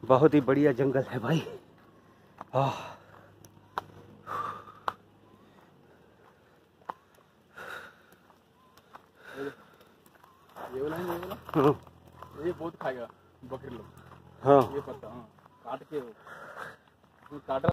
बहुत ही बढ़िया जंगल है भाई। ये वाला ये बहुत खाएगा बकरी लोग। हाँ ये पत्ता, हाँ काट के काट